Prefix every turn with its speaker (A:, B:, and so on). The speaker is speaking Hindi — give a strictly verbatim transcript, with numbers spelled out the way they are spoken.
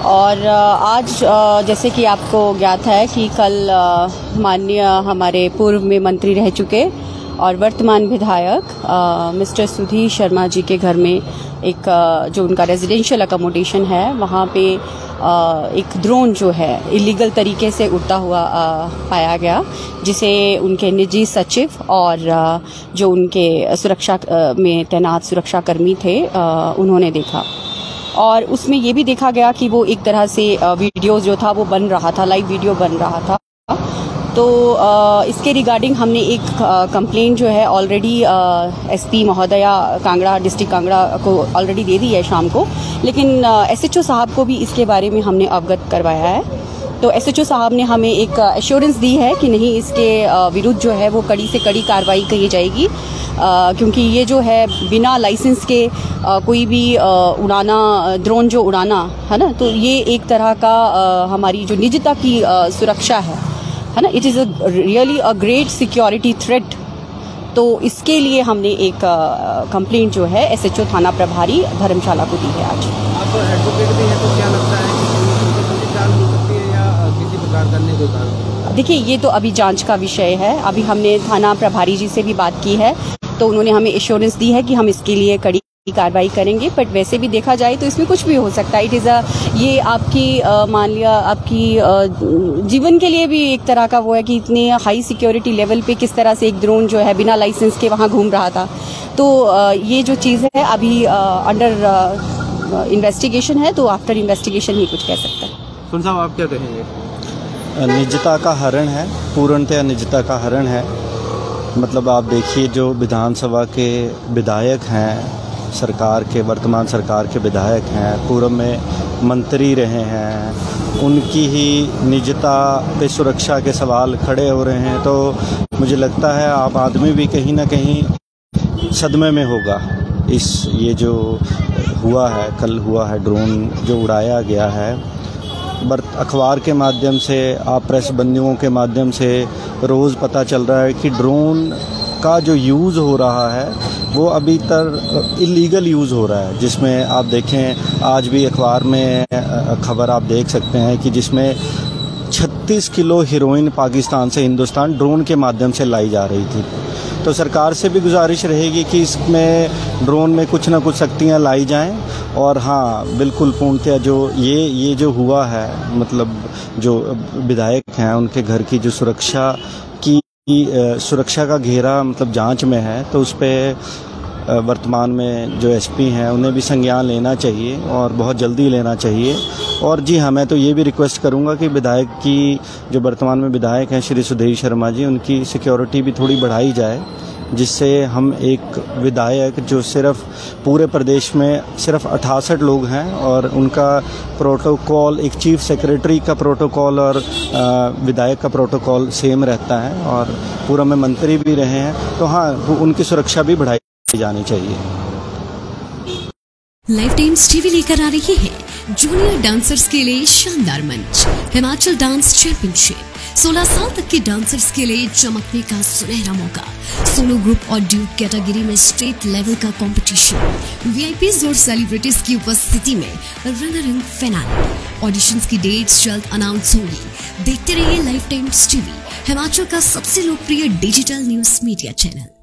A: और आज जैसे कि आपको ज्ञात है कि कल माननीय हमारे पूर्व में मंत्री रह चुके और वर्तमान विधायक मिस्टर सुधीर शर्मा जी के घर में एक जो उनका रेजिडेंशियल अकोमोडेशन है वहाँ पे एक ड्रोन जो है इलीगल तरीके से उड़ता हुआ पाया गया, जिसे उनके निजी सचिव और जो उनके सुरक्षा में तैनात सुरक्षाकर्मी थे उन्होंने देखा। और उसमें ये भी देखा गया कि वो एक तरह से वीडियो जो था वो बन रहा था, लाइव वीडियो बन रहा था। तो इसके रिगार्डिंग हमने एक कंप्लेन जो है ऑलरेडी एसपी महोदया कांगड़ा डिस्ट्रिक्ट कांगड़ा को ऑलरेडी दे दी है शाम को, लेकिन एसएचओ साहब को भी इसके बारे में हमने अवगत करवाया है। तो एसएचओ साहब ने हमें एक एश्योरेंस दी है कि नहीं, इसके विरुद्ध जो है वो कड़ी से कड़ी कार्रवाई की जाएगी, क्योंकि ये जो है बिना लाइसेंस के कोई भी उड़ाना, ड्रोन जो उड़ाना है ना, तो ये एक तरह का हमारी जो निजता की सुरक्षा है है ना, it is a really a great security threat. तो इसके लिए हमने एक कंप्लेंट जो है एसएचओ थाना प्रभारी धर्मशाला को दी है। आज
B: आप एडवोकेट भी हैं, तो क्या लगता है कि चाल हो सकती है या किसी प्रकार करने को कारण?
A: देखिए, ये तो अभी जांच का विषय है। अभी हमने थाना प्रभारी जी से भी बात की है, तो उन्होंने हमें एश्योरेंस दी है कि हम इसके लिए कड़ी कार्रवाई करेंगे। बट वैसे भी देखा जाए तो इसमें कुछ भी हो सकता है। इट इज़ अ ये आपकी मान लिया आपकी आ, जीवन के लिए भी एक तरह का वो है कि इतने हाई सिक्योरिटी लेवल पे किस तरह से एक ड्रोन जो है बिना लाइसेंस के वहाँ घूम रहा था। तो आ, ये जो चीज़ है अभी अंडर इन्वेस्टिगेशन है, तो आफ्टर इन्वेस्टिगेशन ही कुछ कह सकता है।
B: सुन साहब, आप क्या कहेंगे?
C: निजता का हरण है, पूर्णतः निजता का हरण है। मतलब आप देखिए, जो विधानसभा के विधायक हैं, सरकार के वर्तमान सरकार के विधायक हैं, पूर्व में मंत्री रहे हैं, उनकी ही निजता पे सुरक्षा के सवाल खड़े हो रहे हैं। तो मुझे लगता है आम आदमी भी कहीं ना कहीं सदमे में होगा। इस ये जो हुआ है, कल हुआ है, ड्रोन जो उड़ाया गया है, बर्त अखबार के माध्यम से, आप प्रेस बंदियों के माध्यम से रोज़ पता चल रहा है कि ड्रोन का जो यूज़ हो रहा है वो अभी तक इलीगल यूज़ हो रहा है। जिसमें आप देखें, आज भी अखबार में खबर आप देख सकते हैं कि जिसमें छत्तीस किलो हीरोइन पाकिस्तान से हिंदुस्तान ड्रोन के माध्यम से लाई जा रही थी। तो सरकार से भी गुजारिश रहेगी कि इसमें ड्रोन में कुछ ना कुछ सख्तियाँ लाई जाएं। और हाँ, बिल्कुल पूर्णतः जो ये ये जो हुआ है, मतलब जो विधायक हैं उनके घर की जो सुरक्षा की सुरक्षा का घेरा मतलब जांच में है, तो उस पर वर्तमान में जो एसपी हैं उन्हें भी संज्ञान लेना चाहिए और बहुत जल्दी लेना चाहिए। और जी हाँ, मैं तो ये भी रिक्वेस्ट करूंगा कि विधायक की जो वर्तमान में विधायक हैं श्री सुधीर शर्मा जी, उनकी सिक्योरिटी भी थोड़ी बढ़ाई जाए, जिससे हम एक विधायक जो सिर्फ पूरे प्रदेश में सिर्फ अठासठ लोग हैं और उनका प्रोटोकॉल, एक चीफ सेक्रेटरी का प्रोटोकॉल और विधायक का प्रोटोकॉल सेम रहता है, और पूरा में मंत्री भी रहे हैं, तो हाँ, उनकी सुरक्षा भी बढ़ाई जानी चाहिए।
D: लाइफ टाइम्स टीवी लेकर आ रही है जूनियर डांसर्स के लिए शानदार मंच, हिमाचल डांस चैंपियनशिप। सोलह साल तक के डांसर्स के लिए चमकने का सुनहरा मौका, सोलो ग्रुप और ड्यूट कैटेगरी में स्टेट लेवल का कंपटीशन, वीआईपीज और सेलिब्रिटीज की उपस्थिति में रनर इन फाइनल। ऑडिशंस की डेट्स जल्द अनाउंस होंगी। देखते रहिए लाइफ टाइम्स टीवी, हिमाचल का सबसे लोकप्रिय डिजिटल न्यूज मीडिया चैनल।